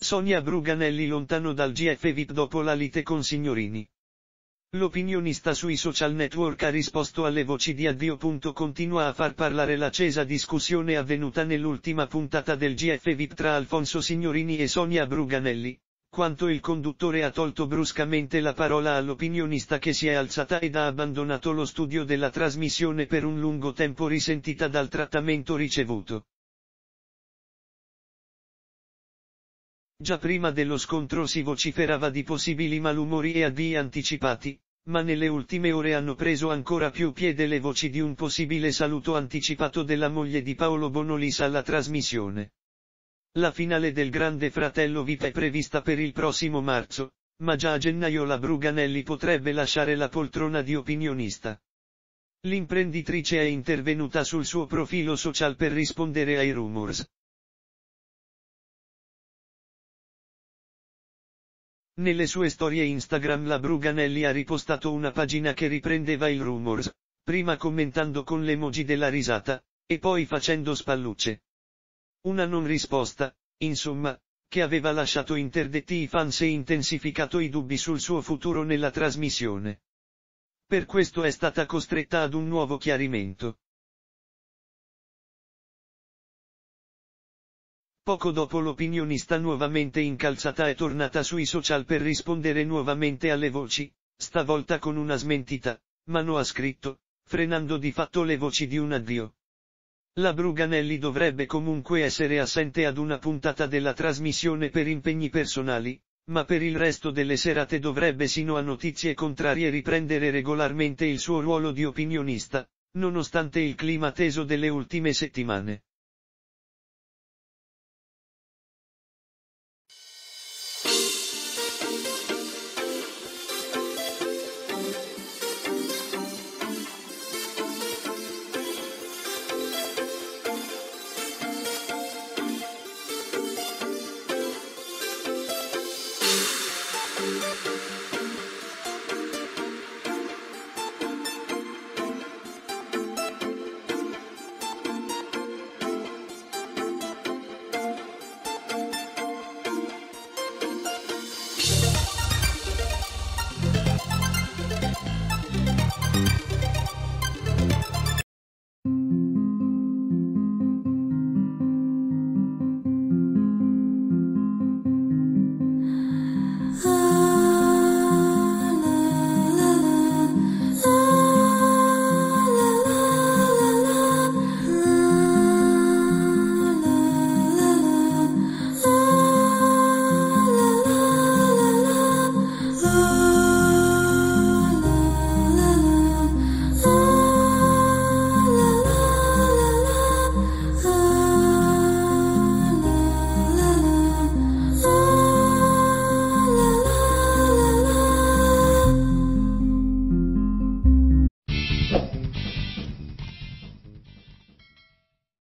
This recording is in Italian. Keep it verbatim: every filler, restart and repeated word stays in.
Sonia Bruganelli lontano dal G F V I P dopo la lite con Signorini. L'opinionista sui social network ha risposto alle voci di addio. Continua a far parlare l'accesa discussione avvenuta nell'ultima puntata del G F V I P tra Alfonso Signorini e Sonia Bruganelli, quanto il conduttore ha tolto bruscamente la parola all'opinionista che si è alzata ed ha abbandonato lo studio della trasmissione per un lungo tempo risentita dal trattamento ricevuto. Già prima dello scontro si vociferava di possibili malumori e avvii anticipati, ma nelle ultime ore hanno preso ancora più piede le voci di un possibile saluto anticipato della moglie di Paolo Bonolis alla trasmissione. La finale del Grande Fratello V I P è prevista per il prossimo marzo, ma già a gennaio la Bruganelli potrebbe lasciare la poltrona di opinionista. L'imprenditrice è intervenuta sul suo profilo social per rispondere ai rumors. Nelle sue storie Instagram la Bruganelli ha ripostato una pagina che riprendeva il rumors, prima commentando con l'emoji della risata, e poi facendo spallucce. Una non risposta, insomma, che aveva lasciato interdetti i fans e intensificato i dubbi sul suo futuro nella trasmissione. Per questo è stata costretta ad un nuovo chiarimento. Poco dopo l'opinionista nuovamente incalzata è tornata sui social per rispondere nuovamente alle voci, stavolta con una smentita, ma no ha scritto, frenando di fatto le voci di un addio. La Bruganelli dovrebbe comunque essere assente ad una puntata della trasmissione per impegni personali, ma per il resto delle serate dovrebbe sino a notizie contrarie riprendere regolarmente il suo ruolo di opinionista, nonostante il clima teso delle ultime settimane.